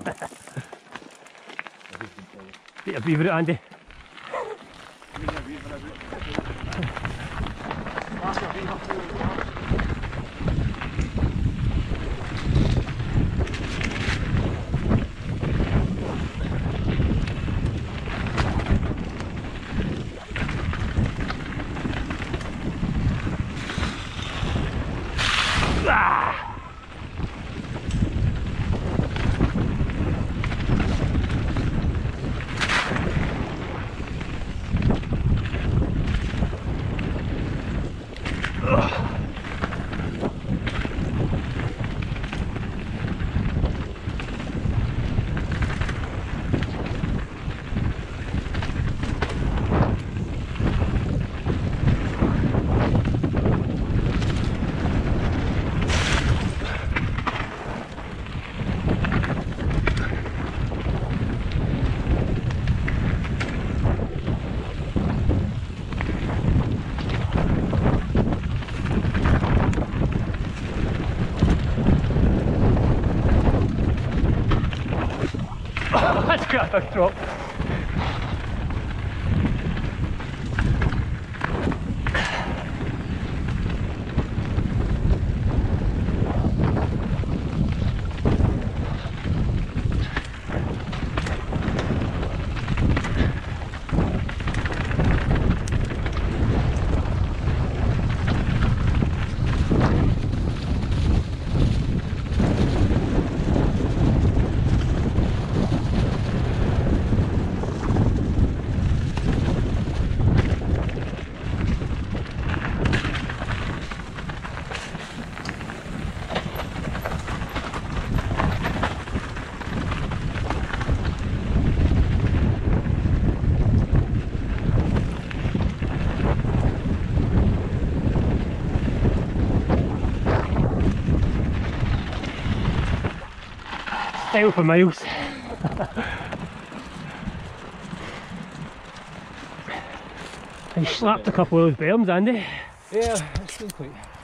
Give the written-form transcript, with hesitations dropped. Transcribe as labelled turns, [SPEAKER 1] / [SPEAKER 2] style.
[SPEAKER 1] Get a beaver out, Andy. That's quite a big drop. Style for miles. I slapped a couple of those berms, Andy.
[SPEAKER 2] Yeah, it's been quite